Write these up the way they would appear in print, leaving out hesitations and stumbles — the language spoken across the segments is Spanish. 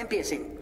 Empiecen.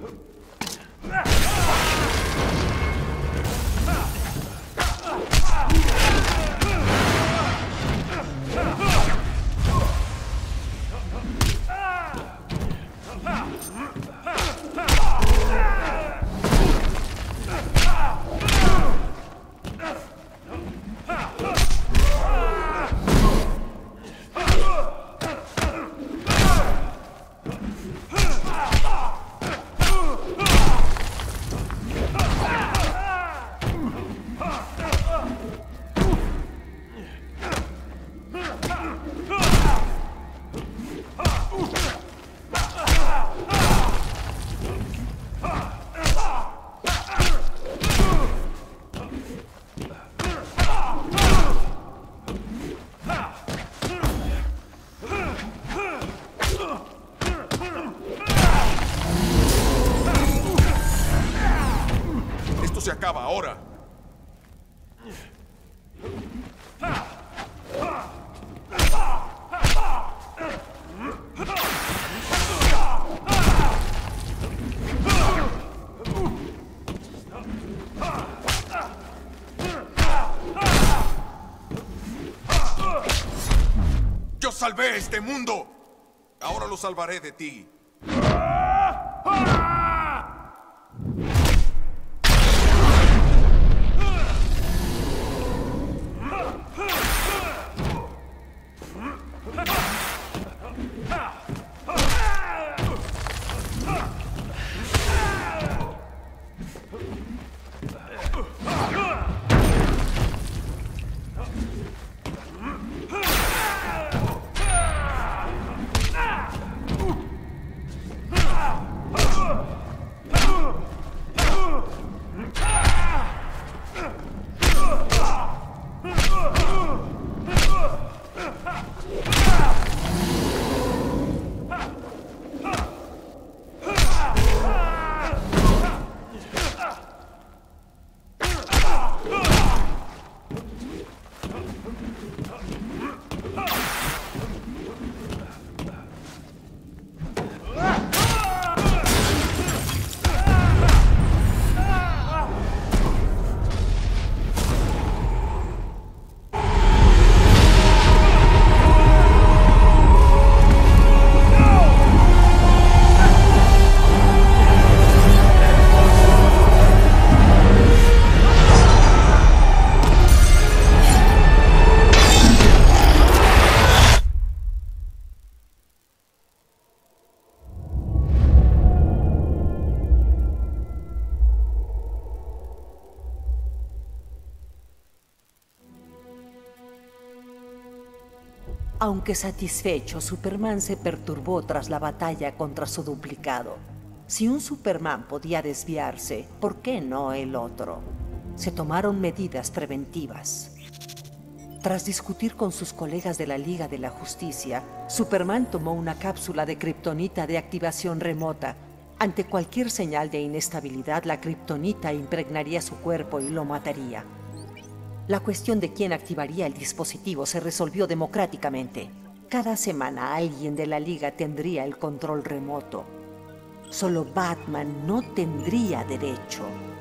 Se acaba ahora. Yo salvé este mundo. Ahora lo salvaré de ti. Aunque satisfecho, Superman se perturbó tras la batalla contra su duplicado. Si un Superman podía desviarse, ¿por qué no el otro? Se tomaron medidas preventivas. Tras discutir con sus colegas de la Liga de la Justicia, Superman tomó una cápsula de kriptonita de activación remota. Ante cualquier señal de inestabilidad, la kriptonita impregnaría su cuerpo y lo mataría. La cuestión de quién activaría el dispositivo se resolvió democráticamente. Cada semana alguien de la Liga tendría el control remoto. Solo Batman no tendría derecho.